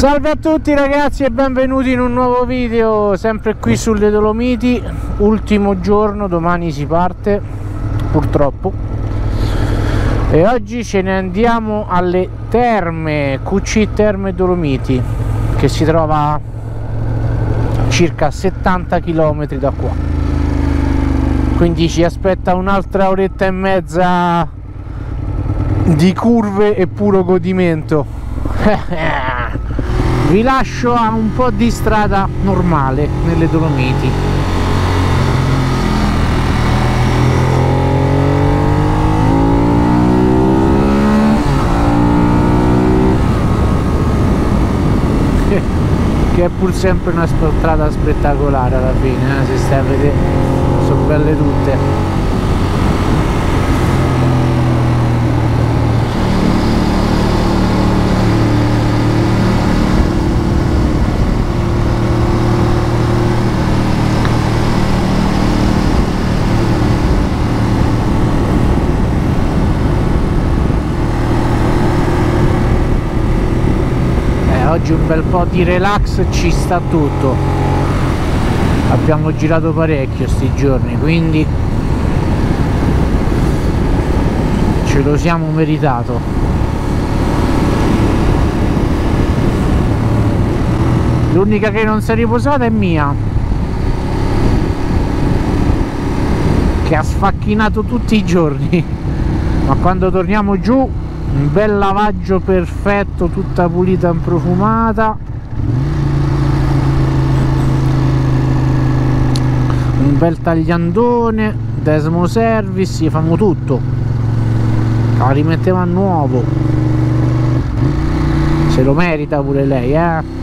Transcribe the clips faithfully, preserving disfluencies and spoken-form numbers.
Salve a tutti ragazzi e benvenuti in un nuovo video, sempre qui sulle Dolomiti. Ultimo giorno, domani si parte purtroppo, e oggi ce ne andiamo alle terme Q C Terme Dolomiti, che si trova a circa settanta chilometri da qua, quindi ci aspetta un'altra oretta e mezza di curve e puro godimento. Vi lascio a un po' di strada normale nelle Dolomiti. Che è pur sempre una strada spettacolare alla fine, eh? Se stai a vedere, sono belle tutte. Oggi un bel po' di relax, ci sta tutto. Abbiamo girato parecchio sti giorni, quindi ce lo siamo meritato. L'unica che non si è riposata è mia, che ha sfacchinato tutti i giorni, ma quando torniamo giù un bel lavaggio perfetto, tutta pulita e profumata, un bel tagliandone, Desmo Service, gli fanno tutto, la rimettiamo a nuovo, se lo merita pure lei, eh.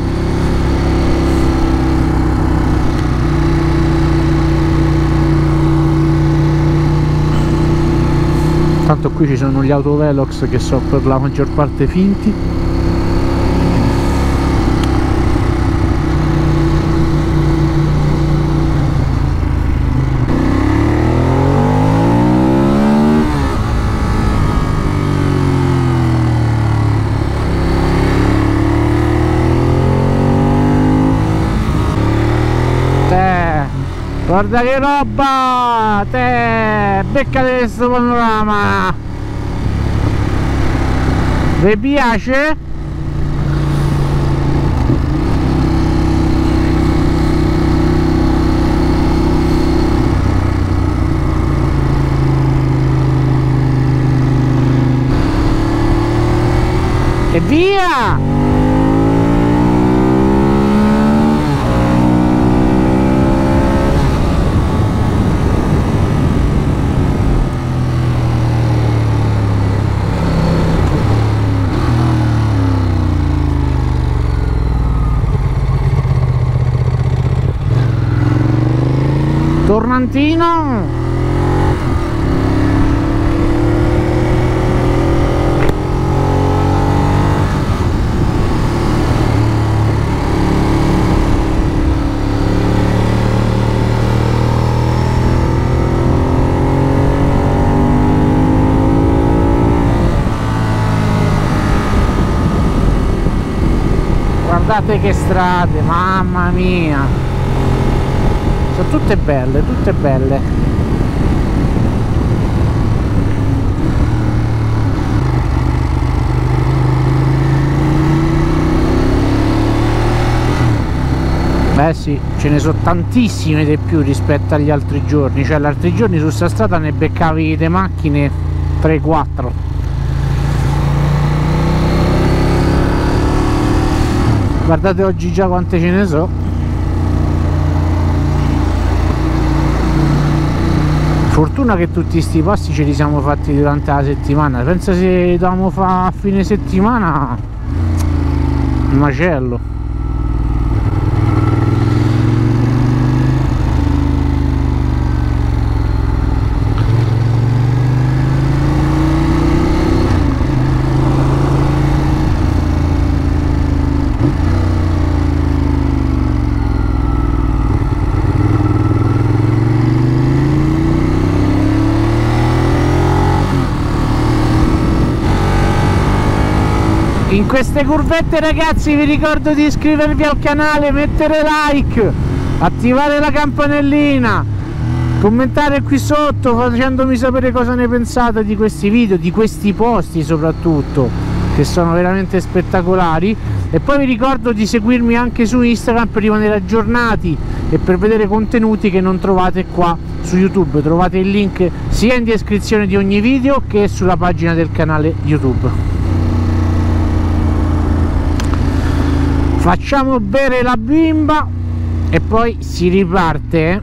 Tanto qui ci sono gli autovelox che sono per la maggior parte finti. Te, guarda che roba! Te, beccate questo panorama! Vi piace? E via! Tornantino, guardate che strade, mamma mia, sono tutte belle, tutte belle. Beh sì, ce ne sono tantissime di più rispetto agli altri giorni, cioè gli altri giorni su sta strada ne beccavi le macchine tre quattro. Guardate oggi già quante ce ne so. Fortuna che tutti sti posti ce li siamo fatti durante la settimana, pensa se dovevamo fare a fine settimana, un macello. queste curvette, ragazzi, vi ricordo di iscrivervi al canale, mettere like, attivare la campanellina, commentare qui sotto facendomi sapere cosa ne pensate di questi video, di questi posti soprattutto, che sono veramente spettacolari. E poi vi ricordo di seguirmi anche su Instagram per rimanere aggiornati e per vedere contenuti che non trovate qua su YouTube. Trovate il link sia in descrizione di ogni video che sulla pagina del canale YouTube. Facciamo bere la bimba e poi si riparte.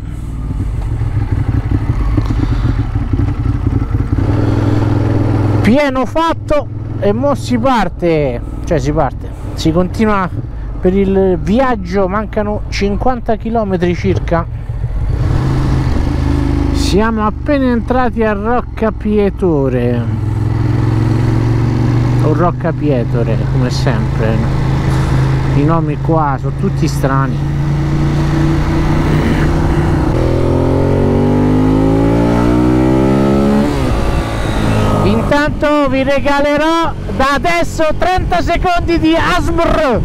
Pieno fatto e mo si parte, cioè si parte, si continua per il viaggio. Mancano cinquanta chilometri circa. Siamo appena entrati a Rocca Pietore o Rocca Pietore, come sempre. I nomi qua sono tutti strani. Intanto vi regalerò da adesso trenta secondi di A S M R.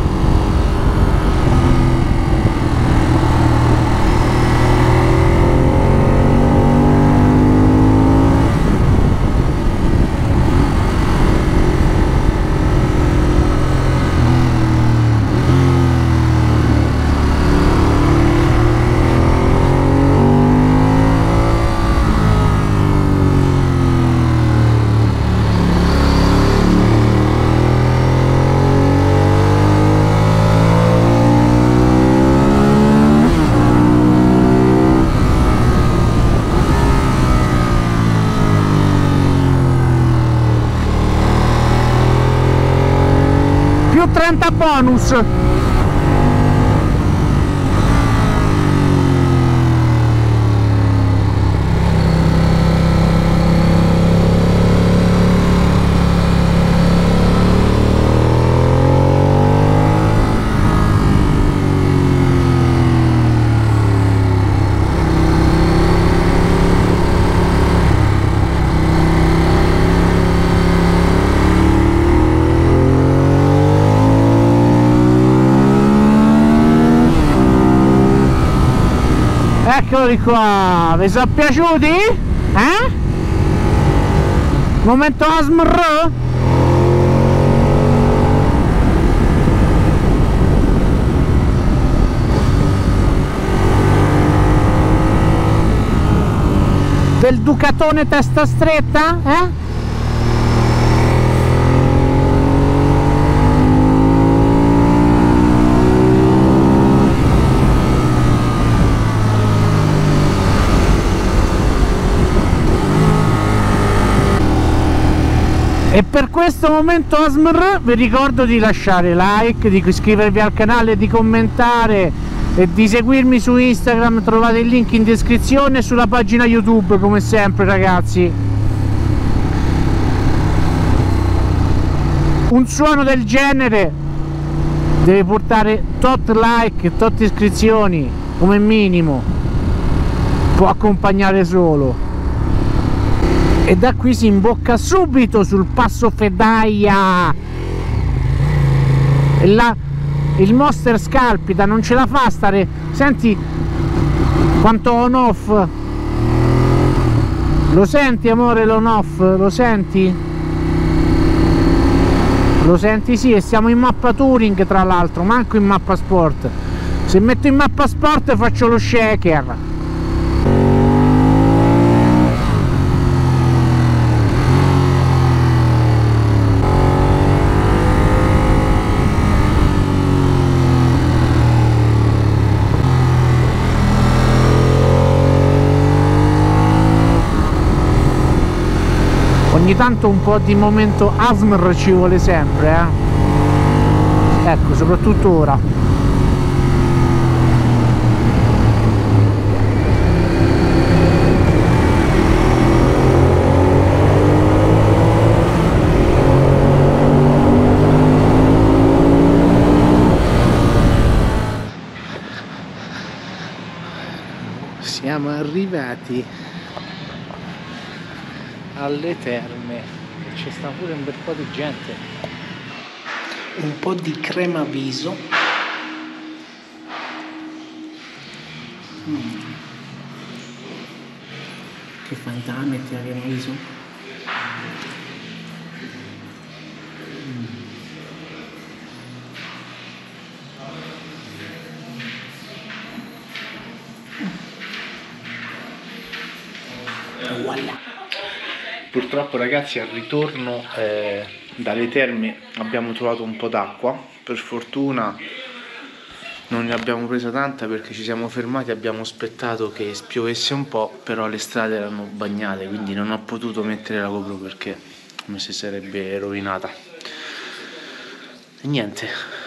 trenta bonus. Eccoli qua, vi sono piaciuti? Eh? Momento A S M R? Del Ducatone testa stretta? Eh? E per questo momento A S M R vi ricordo di lasciare like, di iscrivervi al canale, di commentare e di seguirmi su Instagram. Trovate il link in descrizione e sulla pagina YouTube, come sempre, ragazzi. Un suono del genere deve portare tot like, tot iscrizioni come minimo, può accompagnare solo. E da qui si imbocca subito sul passo Fedaia. E là il Monster scalpita, non ce la fa stare. Senti quanto on off. Lo senti, amore, l'on off? Lo senti? Lo senti? Sì, e siamo in mappa Touring, tra l'altro, manco in mappa Sport. Se metto in mappa Sport faccio lo shaker. Ogni tanto un po' di momento A S M R ci vuole sempre, eh? Ecco, soprattutto ora. Siamo arrivati alle terme e ci sta pure un bel po' di gente. un po' di crema viso. Mm. Che fai, te la metti la crema viso? Mm. Voilà. Purtroppo ragazzi al ritorno eh, dalle terme abbiamo trovato un po' d'acqua, per fortuna non ne abbiamo presa tanta perché ci siamo fermati, abbiamo aspettato che spiovesse un po', però le strade erano bagnate, quindi non ho potuto mettere la GoPro perché mi si sarebbe rovinata. E niente,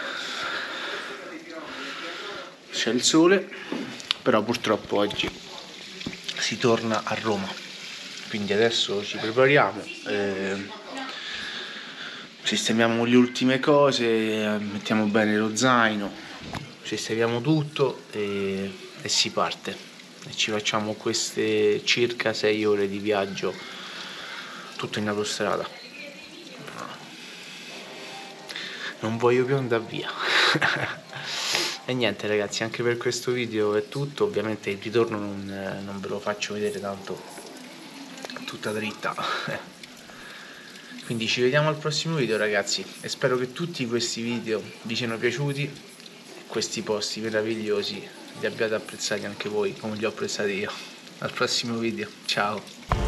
c'è il sole, però purtroppo oggi si torna a Roma. Quindi adesso ci prepariamo, eh, sistemiamo le ultime cose, mettiamo bene lo zaino, sistemiamo tutto e, e si parte. E ci facciamo queste circa sei ore di viaggio tutto in autostrada. Non voglio più andare via. E niente ragazzi, anche per questo video è tutto. Ovviamente il ritorno non, non ve lo faccio vedere tanto tutta dritta. Quindi ci vediamo al prossimo video ragazzi e spero che tutti questi video vi siano piaciuti, questi posti meravigliosi li abbiate apprezzati anche voi come li ho apprezzati io. Al prossimo video, ciao.